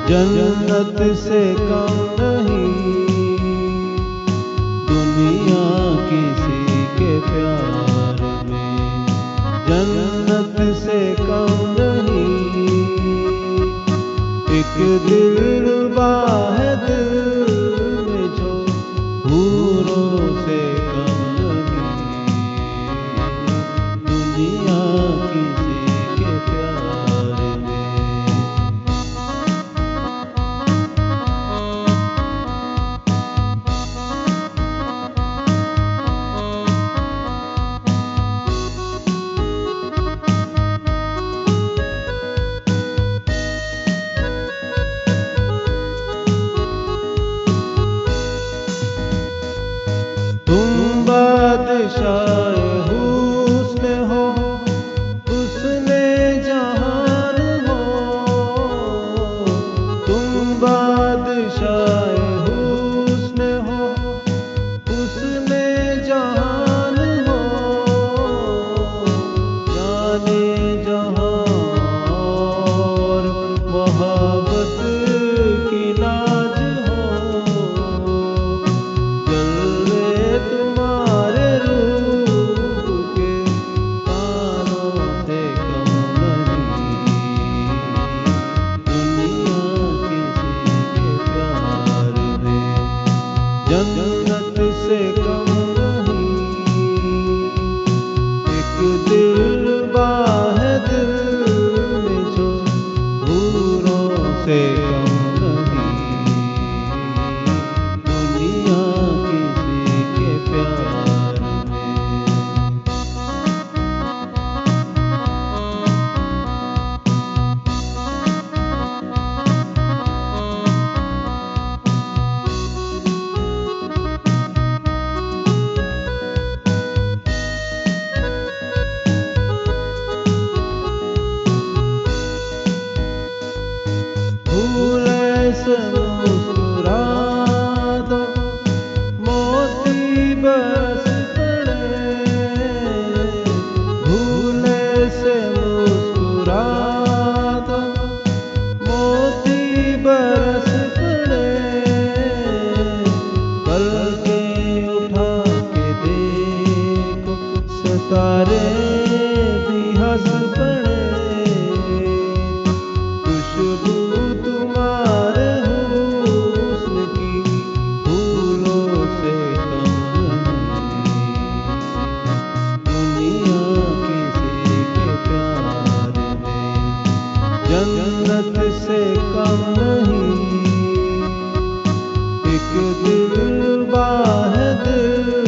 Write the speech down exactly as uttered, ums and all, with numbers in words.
जन्नत से कम नहीं दुनिया किसी के प्यार में, जन्नत से कम नहीं एक दिलरुबा है दिल में जो हूरों से कम नहीं दुनिया किसी के प्यार में। तुम बादशाह हुस्न हो उसने जहान हो, तुम बादशाह हुस्न हो उसने जहान हो, जाने जहां और मोहब्बत की नाज हो, तुम्हारे रूप के तारों से कम नहीं दुनिया किसी के प्यार में, जन्नत से कम नहीं एक दिलरुबा है दिल में जो हूरों से कम नहीं दुनिया किसी के प्यार में। फूल ऐसे मुस्कुरा दो मोती बरस पड़े, फूल ऐसे मुस्कुरा दो मोती बरस पड़े, पलकें उठा के देखो सितारे भी हंस पड़े, खुशबू तुम्हारे हुस्न की फूलों से कम नहीं दुनिया किसी के प्यार में, जन्नत से कम नहीं एक दिलरुबा है दिल